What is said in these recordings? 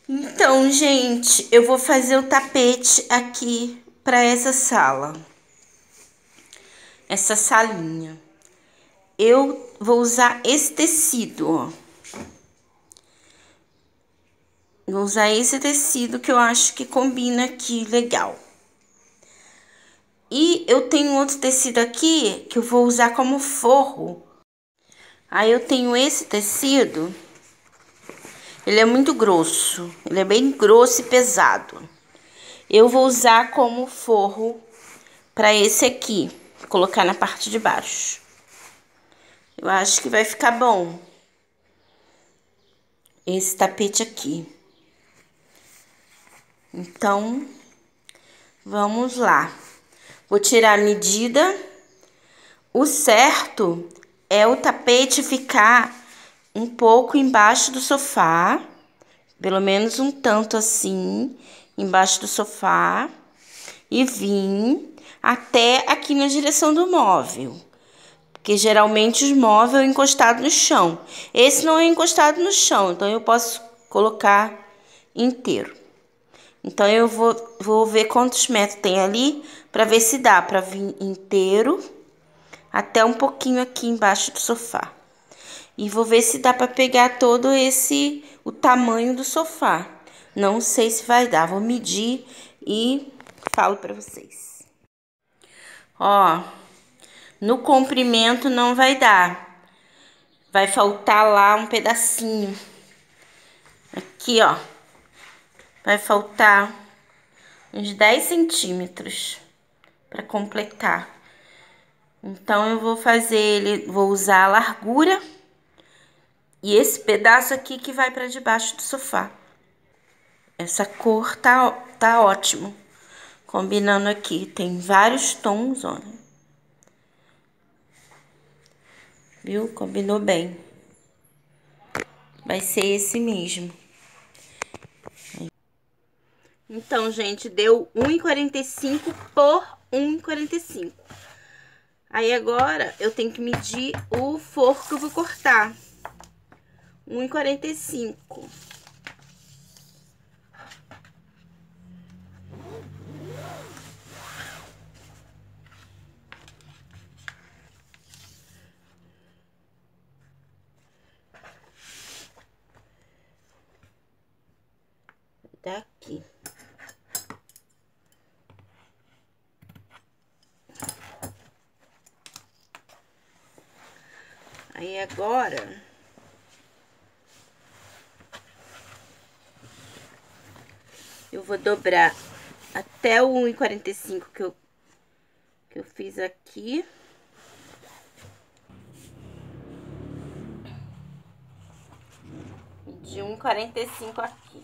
Então, gente, eu vou fazer o tapete aqui para essa sala. Essa salinha. Eu vou usar esse tecido, ó. Vou usar esse tecido que eu acho que combina aqui legal. E eu tenho outro tecido aqui que eu vou usar como forro. Aí eu tenho esse tecido. Ele é muito grosso. Ele é bem grosso e pesado. Eu vou usar como forro para esse aqui. Colocar na parte de baixo. Eu acho que vai ficar bom. Esse tapete aqui. Então, vamos lá. Vou tirar a medida. O certo é o tapete ficar um pouco embaixo do sofá, pelo menos um tanto assim, embaixo do sofá, e vir até aqui na direção do móvel, porque geralmente os móveis é encostado no chão. Esse não é encostado no chão, então eu posso colocar inteiro. Então eu vou ver quantos metros tem ali para ver se dá para vir inteiro até um pouquinho aqui embaixo do sofá. E vou ver se dá para pegar todo o tamanho do sofá. Não sei se vai dar, vou medir e falo para vocês. Ó, no comprimento não vai dar. Vai faltar lá um pedacinho. Aqui, ó. Vai faltar uns 10 centímetros para completar. Então, eu vou fazer ele, vou usar a largura e esse pedaço aqui que vai para debaixo do sofá. Essa cor tá ótimo. Combinando aqui, tem vários tons, olha. Viu? Combinou bem. Vai ser esse mesmo. Então, gente, deu 1,45 por 1,45. Aí agora eu tenho que medir o forro que eu vou cortar. 1,45. Daqui. Aí agora eu vou dobrar até o 1,45 que eu fiz aqui. E de 1,45 aqui.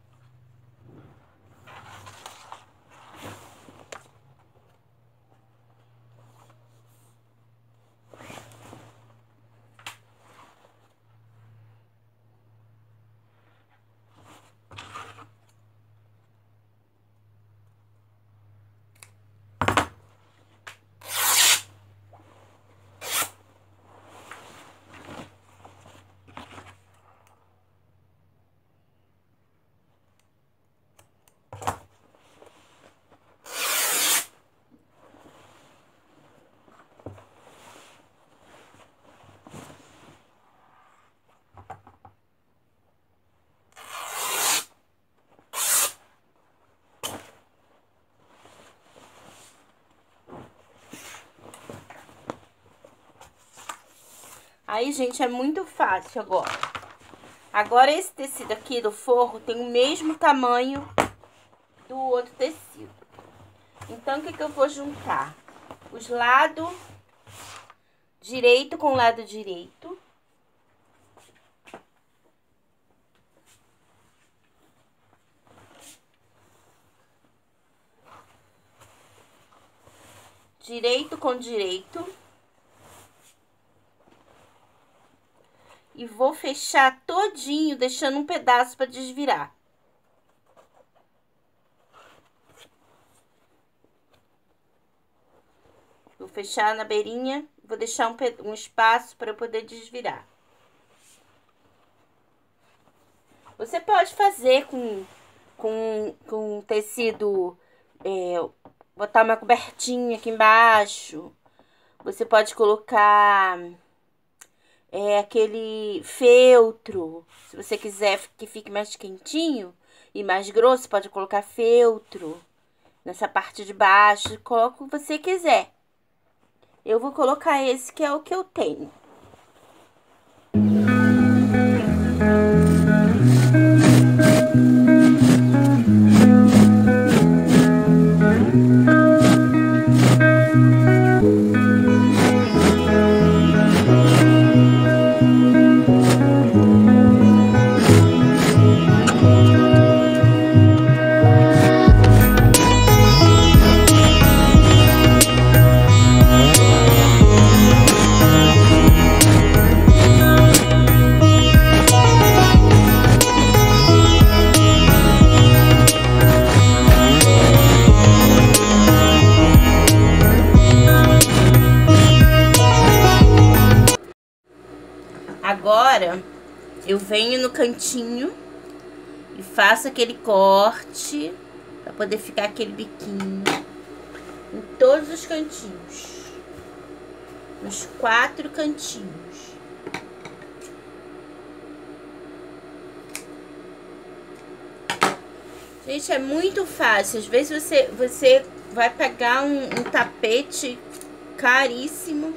Aí, gente, é muito fácil agora. Agora, esse tecido aqui do forro tem o mesmo tamanho do outro tecido. Então, o que eu vou juntar? Os lados direito com lado direito. Direito com direito. E vou fechar todinho, deixando um pedaço para desvirar. Vou fechar na beirinha, vou deixar um espaço para eu poder desvirar. Você pode fazer com tecido, botar uma cobertinha aqui embaixo. Você pode colocar aquele feltro. Se você quiser que fique mais quentinho e mais grosso, pode colocar feltro nessa parte de baixo. Coloca o que você quiser. Eu vou colocar esse que é o que eu tenho. Agora, eu venho no cantinho e faço aquele corte para poder ficar aquele biquinho em todos os cantinhos, nos 4 cantinhos. Gente, é muito fácil. Às vezes você vai pegar um tapete caríssimo.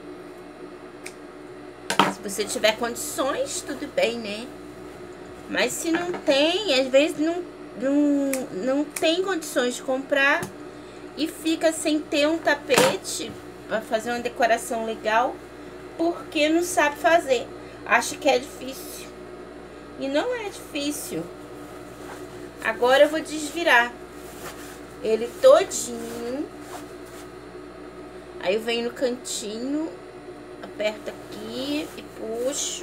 Se você tiver condições, tudo bem, né? Mas se não tem, às vezes não tem condições de comprar e fica sem ter um tapete para fazer uma decoração legal porque não sabe fazer. Acha que é difícil. E não é difícil. Agora eu vou desvirar ele todinho. Aí eu venho no cantinho, aperto aqui e puxo.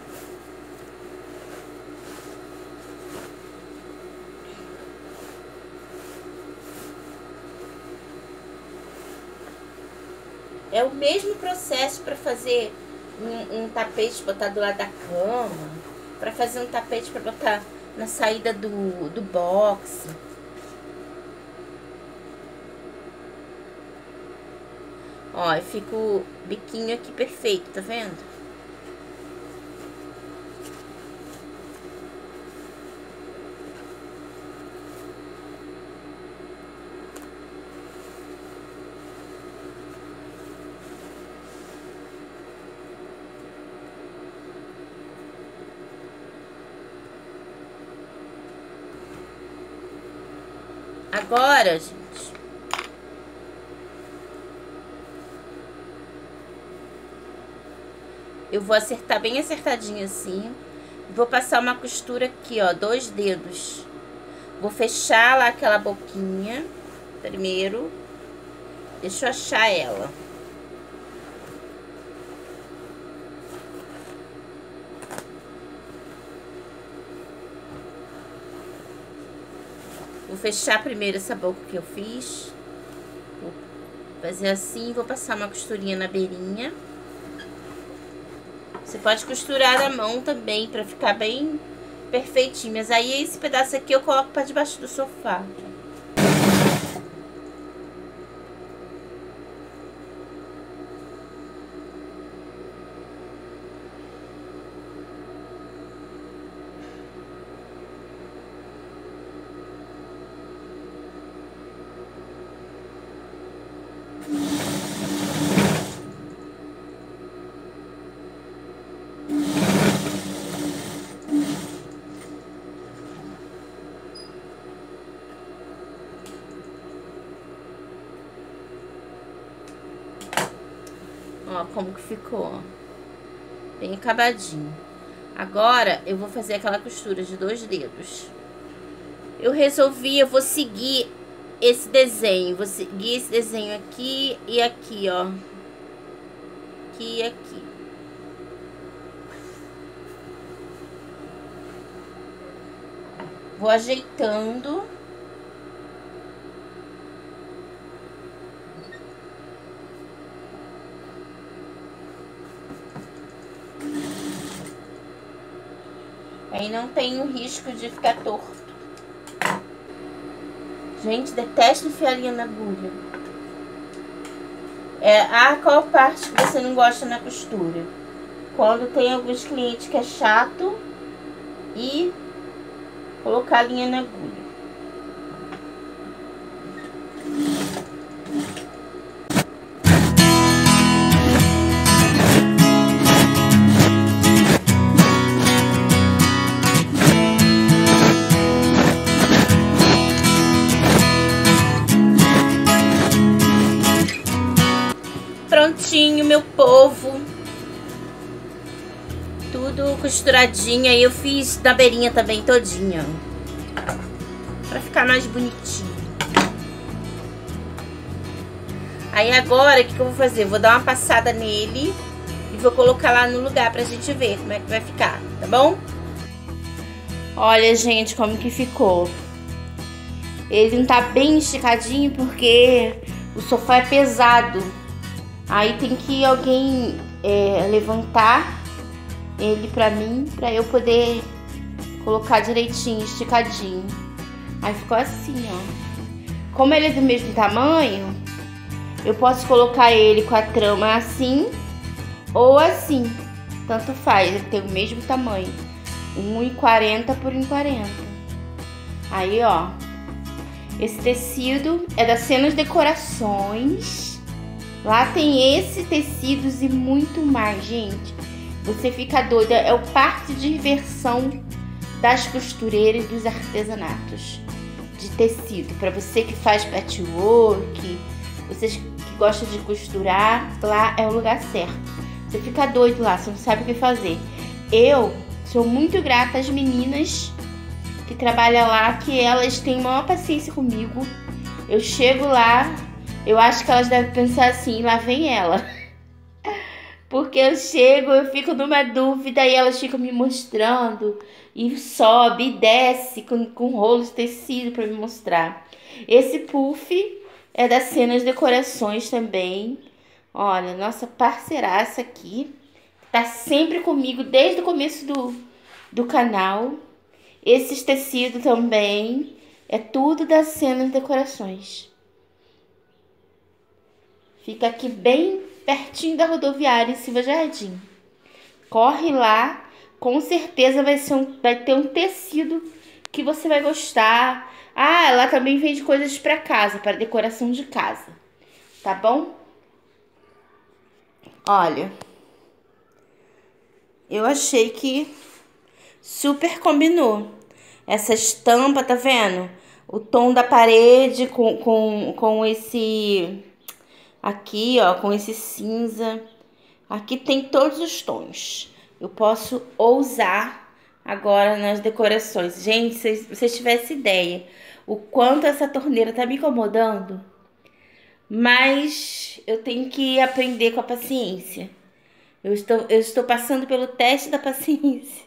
É o mesmo processo para fazer um tapete, botar do lado da cama, para fazer um tapete para botar na saída do box. Ó, e fica o biquinho aqui perfeito, tá vendo? Agora, gente, eu vou acertar bem acertadinho assim. Vou passar uma costura aqui, ó, 2 dedos. Vou fechar lá aquela boquinha primeiro. Deixa eu achar ela. Vou fechar primeiro essa boca que eu fiz. Vou fazer assim, vou passar uma costurinha na beirinha. Você pode costurar a mão também, pra ficar bem perfeitinho. Mas aí esse pedaço aqui eu coloco pra debaixo do sofá. Ó, como que ficou, bem acabadinho. Agora, eu vou fazer aquela costura de 2 dedos. Eu resolvi, eu vou seguir esse desenho. Vou seguir esse desenho aqui e aqui, ó. Aqui e aqui. Vou ajeitando. Aí não tem o risco de ficar torto. Gente, detesto enfiar linha na agulha. Qual parte que você não gosta na costura? Quando tem alguns clientes que é chato e colocar a linha na agulha. Prontinho, meu povo. Tudo costuradinho. Aí eu fiz na beirinha também todinha, pra ficar mais bonitinho. Aí agora, o que eu vou fazer? Vou dar uma passada nele e vou colocar lá no lugar pra gente ver como é que vai ficar, tá bom? Olha, gente, como que ficou. Ele não tá bem esticadinho porque o sofá é pesado. Aí tem que alguém levantar ele pra mim, pra eu poder colocar direitinho, esticadinho. Aí ficou assim, ó. Como ele é do mesmo tamanho, eu posso colocar ele com a trama assim ou assim. Tanto faz, ele tem o mesmo tamanho. 1,40 por 1,40. Aí, ó. Esse tecido é da Cenas Decorações. Lá tem esse tecidos e muito mais, gente. Você fica doida. É o parque de diversão das costureiras e dos artesanatos de tecido. Para você que faz patchwork, vocês que gostam de costurar, lá é o lugar certo. Você fica doido lá, você não sabe o que fazer. Eu sou muito grata às meninas que trabalham lá, que elas têm maior paciência comigo. Eu chego lá, eu acho que elas devem pensar assim, lá vem ela. Porque eu chego, eu fico numa dúvida e elas ficam me mostrando. E sobe e desce com rolos de tecido para me mostrar. Esse puff é das Cenas Decorações também. Olha, nossa parceiraça aqui. Tá sempre comigo desde o começo do canal. Esses tecidos também. É tudo das Cenas Decorações. Fica aqui bem pertinho da rodoviária em Silva Jardim. Corre lá. Com certeza vai ter um tecido que você vai gostar. Ah, ela também vende coisas para casa, para decoração de casa. Tá bom? Olha, eu achei que super combinou. Essa estampa, tá vendo? O tom da parede com esse... Aqui, ó, com esse cinza. Aqui tem todos os tons. Eu posso ousar agora nas decorações. Gente, se vocês tivessem ideia o quanto essa torneira tá me incomodando, mas eu tenho que aprender com a paciência. Eu estou passando pelo teste da paciência.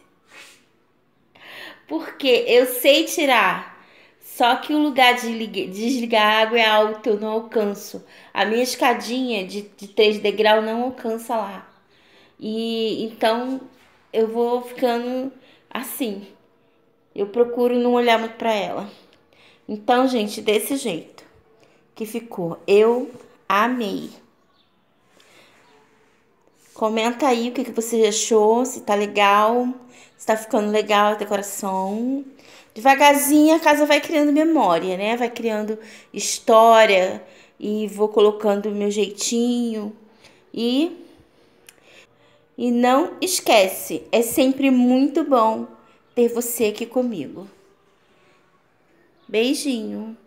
Porque eu sei tirar, só que o lugar de desligar a água é alto, eu não alcanço. A minha escadinha de 3 degraus não alcança lá. E então eu vou ficando assim. Eu procuro não olhar muito pra ela. Então, gente, desse jeito que ficou. Eu amei. Comenta aí o que você achou, se tá legal, se tá ficando legal a decoração. Devagarzinho a casa vai criando memória, né? Vai criando história e vou colocando o meu jeitinho. E não esquece, é sempre muito bom ter você aqui comigo. Beijinho.